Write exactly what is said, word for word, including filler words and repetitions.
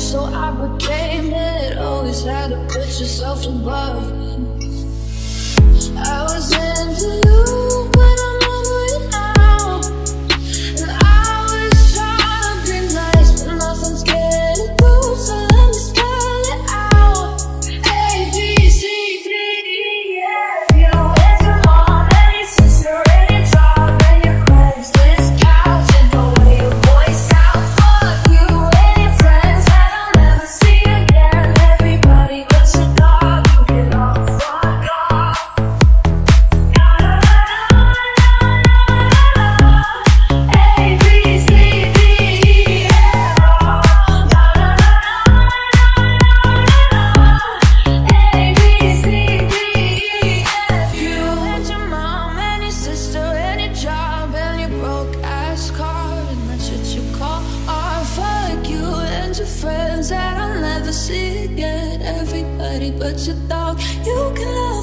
so I became it. Always had to put yourself above me. I was into you, but I'm over it now. And I was trying to be nice, but nothing's getting through. So let me spell it out. A, B, C, D, E, F. You and your mom and your sister and your job and your Craigslist couch and the way your voice sounds. Fuck you and your friends that I'll never see again. Everybody but your dog, you get all fuck off. A, B, C, D, E, F. A, B, C, D, E, F. You and your mom and your sister and your job and your broke ass car and that's what you call art. Fuck you and your friends that I'll never see again. Everybody but your dog, you can love